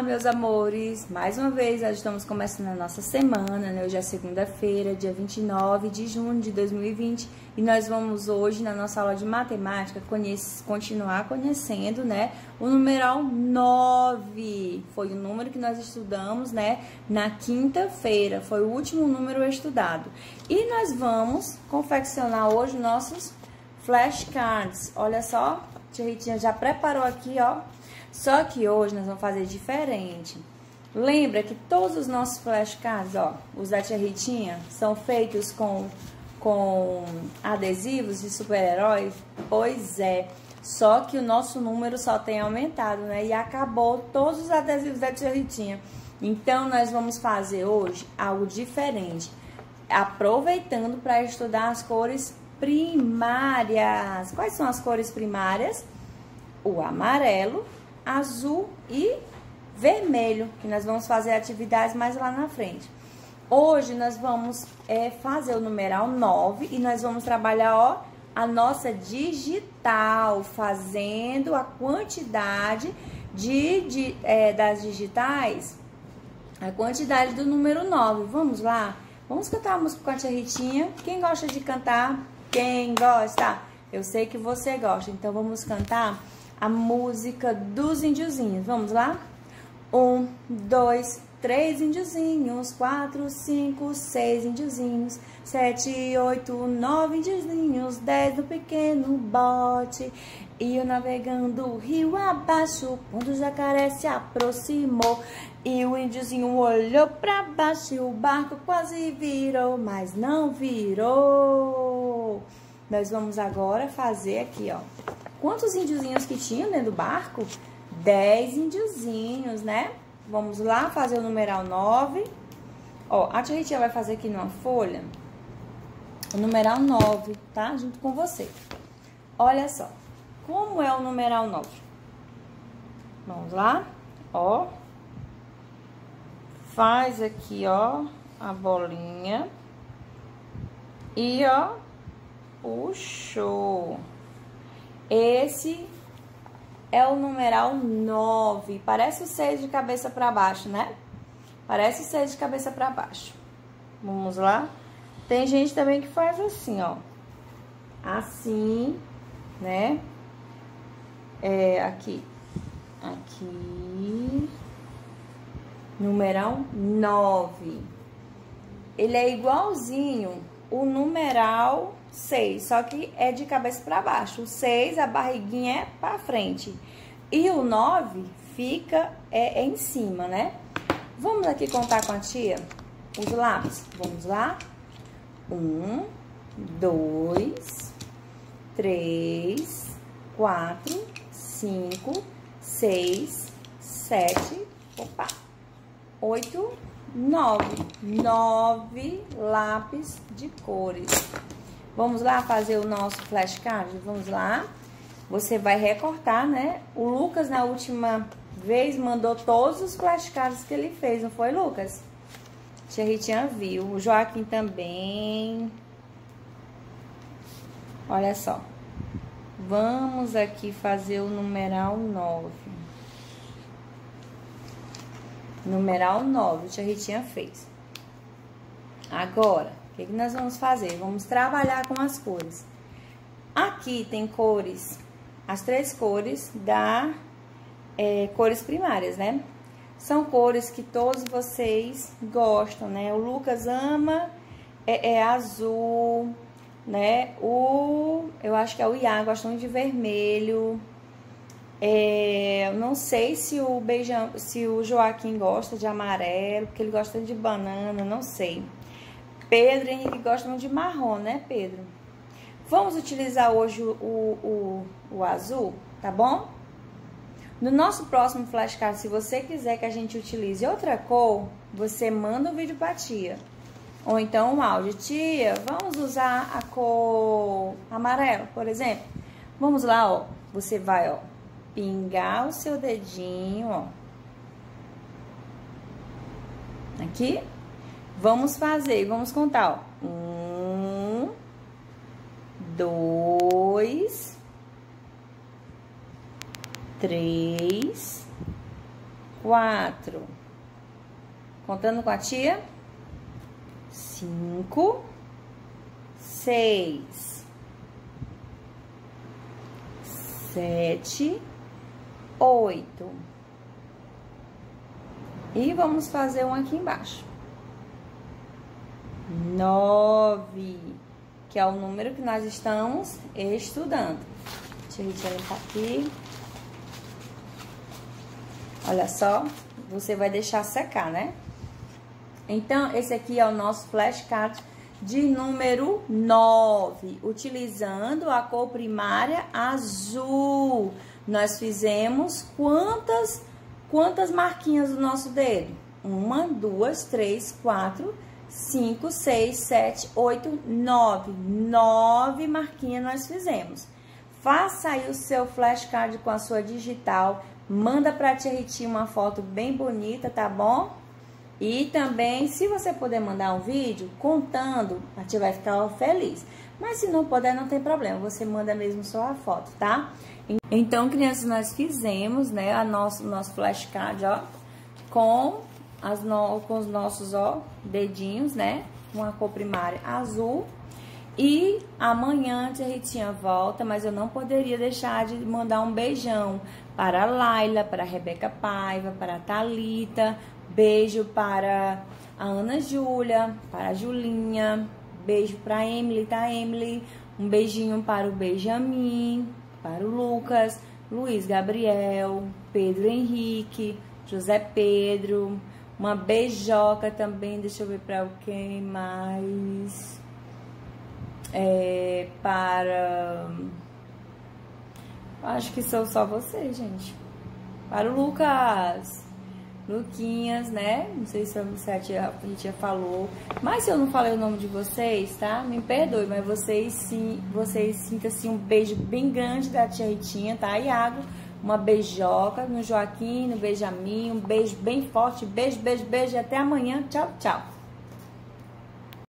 meus amores! Mais uma vez, nós estamos começando a nossa semana, né? Hoje é segunda-feira, dia 29 de junho de 2020, e nós vamos hoje, na nossa aula de matemática, continuar conhecendo, né, o numeral 9. Foi o número que nós estudamos, né, na quinta-feira, foi o último número estudado. E nós vamos confeccionar hoje nossos flashcards. Olha só, a tia Ritinha já preparou aqui, ó. Só que hoje nós vamos fazer diferente. Lembra que todos os nossos flashcards, ó, os da tia Ritinha, são feitos com adesivos de super-heróis? Pois é. Só que o nosso número só tem aumentado, né? E acabou todos os adesivos da tia Ritinha. Então, nós vamos fazer hoje algo diferente. Aproveitando para estudar as cores primárias. Quais são as cores primárias? O amarelo, azul e vermelho, que nós vamos fazer atividades mais lá na frente. Hoje nós vamos fazer o numeral 9 e nós vamos trabalhar, ó, a nossa digital, fazendo a quantidade das digitais, a quantidade do número 9. Vamos lá? Vamos cantar a música com a tia Ritinha. Quem gosta de cantar? Quem gosta? Eu sei que você gosta, então vamos cantar a música dos índiozinhos. Vamos lá? 1, 2, 3 índiozinhos, 4, 5, 6 índiozinhos, 7, 8, 9 índiozinhos, 10 no pequeno bote. E eu navegando o rio abaixo, quando o jacaré se aproximou. E o índiozinho olhou pra baixo e o barco quase virou, mas não virou. Nós vamos agora fazer aqui, ó. Quantos índiozinhos que tinham dentro do barco? 10 índiozinhos, né? Vamos lá fazer o numeral 9. Ó, a tia Ritinha vai fazer aqui numa folha o numeral 9, tá? Junto com você. Olha só. Como é o numeral 9? Vamos lá? Ó. Faz aqui, ó, a bolinha. E, ó, puxou. Esse é o numeral 9. Parece o 6 de cabeça para baixo, né? Parece o 6 de cabeça para baixo. Vamos lá? Tem gente também que faz assim, ó. Assim, né? Aqui. Aqui. Numeral 9. Ele é igualzinho o numeral 6, só que é de cabeça para baixo. O 6, a barriguinha é para frente. E o 9 fica em cima, né? Vamos aqui contar com a tia os lápis. Vamos lá? 1, 2, 3, 4, 5, 6, 7, 8, 9. 9 lápis de cores. Vamos lá fazer o nosso flashcard? Vamos lá. Você vai recortar, né? O Lucas, na última vez, mandou todos os flashcards que ele fez, não foi, Lucas? Tia Ritinha viu. O Joaquim também. Olha só. Vamos aqui fazer o numeral 9. Numeral 9, a tia Ritinha fez. Agora, o que nós vamos fazer? Vamos trabalhar com as cores. Aqui tem cores, as 3 cores cores primárias, né? São cores que todos vocês gostam, né? O Lucas ama azul, né? Eu acho que é o Ian, gosta muito de vermelho. Não sei se o Joaquim gosta de amarelo, porque ele gosta de banana, não sei. Pedro Henrique gosta muito de marrom, né, Pedro? Vamos utilizar hoje o azul, tá bom? No nosso próximo flashcard, se você quiser que a gente utilize outra cor, você manda um vídeo pra tia. Ou então um áudio. Tia, vamos usar a cor amarelo, por exemplo? Vamos lá, ó. Você vai, ó, pingar o seu dedinho, ó. Aqui. Vamos fazer, vamos contar, ó. 1, 2, 3, 4. Contando com a tia. 5, 6, 7, 8. E vamos fazer um aqui embaixo. 9, que é o número que nós estamos estudando. Deixa eu limpar aqui. Olha só, você vai deixar secar, né? Então, esse aqui é o nosso flashcard de número 9, utilizando a cor primária azul. Nós fizemos quantas marquinhas do nosso dedo? 1, 2, 3, 4, 5, 6, 7, 8, 9. 9 marquinhas nós fizemos. Faça aí o seu flashcard com a sua digital. Manda pra tia Ritinha uma foto bem bonita, tá bom? E também, se você puder mandar um vídeo contando, a tia vai ficar feliz. Mas se não puder, não tem problema, você manda mesmo só a foto, tá? Então, crianças, nós fizemos, né, nosso flashcard, ó, com os nossos, ó, dedinhos, né, com a cor primária azul. E amanhã a tia Ritinha volta, mas eu não poderia deixar de mandar um beijão para a Laila, para a Rebeca Paiva, para a Thalita. Beijo para a Ana Júlia, para a Julinha. Beijo para a Emily, tá, Emily? Um beijinho para o Benjamin, para o Lucas, Luiz Gabriel, Pedro Henrique, José Pedro. Uma beijoca também, deixa eu ver para quem mais. Acho que sou só vocês, gente. Para o Lucas, Luquinhas, né? Não sei se a tia falou. Mas se eu não falei o nome de vocês, tá? Me perdoe, mas vocês sintam assim um beijo bem grande da tia Ritinha, tá? Iago, uma beijoca no Joaquim, no Benjamin, um beijo bem forte. Beijo, beijo, beijo. E até amanhã. Tchau, tchau.